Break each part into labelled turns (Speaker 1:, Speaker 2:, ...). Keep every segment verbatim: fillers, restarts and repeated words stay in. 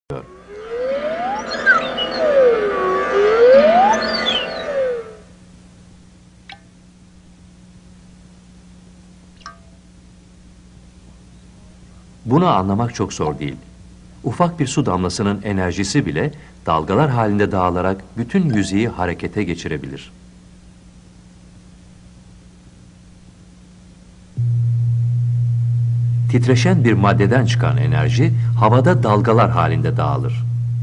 Speaker 1: Bunu anlamak çok zor değil. Ufak bir su damlasının enerjisi bile dalgalar halinde dağılarak bütün yüzeyi harekete geçirebilir. Titreşen bir maddeden çıkan enerji havada dalgalar halinde dağılır.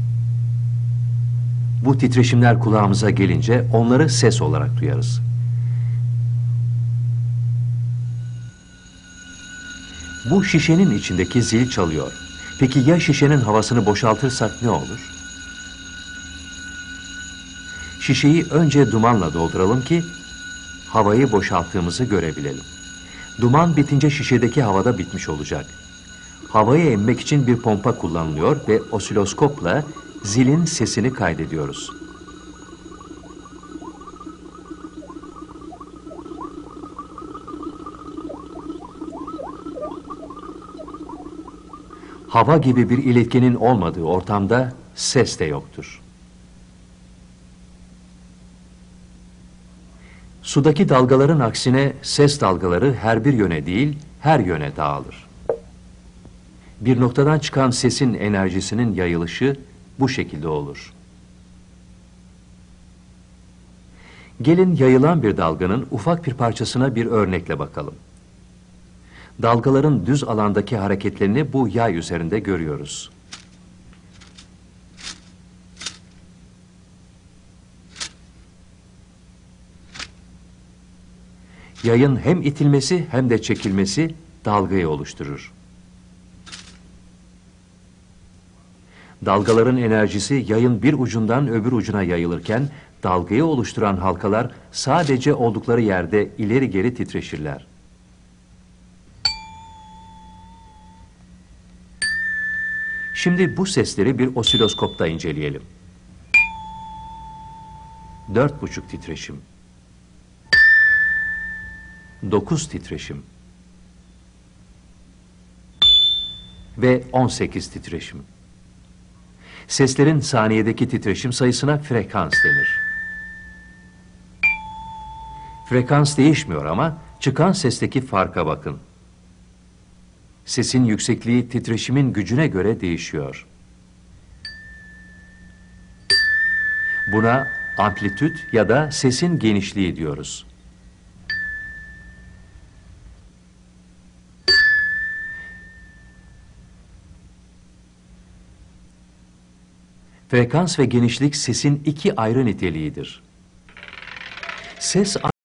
Speaker 1: Bu titreşimler kulağımıza gelince onları ses olarak duyarız. Bu şişenin içindeki zil çalıyor. Peki ya şişenin havasını boşaltırsak ne olur? Şişeyi önce dumanla dolduralım ki havayı boşalttığımızı görebilelim. Duman bitince şişedeki havada bitmiş olacak. Havayı emmek için bir pompa kullanılıyor ve osiloskopla zilin sesini kaydediyoruz. Hava gibi bir iletkenin olmadığı ortamda ses de yoktur. Sudaki dalgaların aksine ses dalgaları her bir yöne değil, her yöne dağılır. Bir noktadan çıkan sesin enerjisinin yayılışı bu şekilde olur. Gelin yayılan bir dalganın ufak bir parçasına bir örnekle bakalım. Dalgaların düz alandaki hareketlerini bu yay üzerinde görüyoruz. Yayın hem itilmesi hem de çekilmesi dalgayı oluşturur. Dalgaların enerjisi yayın bir ucundan öbür ucuna yayılırken dalgayı oluşturan halkalar sadece oldukları yerde ileri geri titreşirler. Şimdi bu sesleri bir osiloskopta inceleyelim. Dört buçuk titreşim. Dokuz titreşim. Ve on sekiz titreşim. Seslerin saniyedeki titreşim sayısına frekans denir. Frekans değişmiyor ama çıkan sesteki farka bakın. Sesin yüksekliği titreşimin gücüne göre değişiyor. Buna amplitüt ya da sesin genişliği diyoruz. Frekans ve genişlik sesin iki ayrı niteliğidir. Ses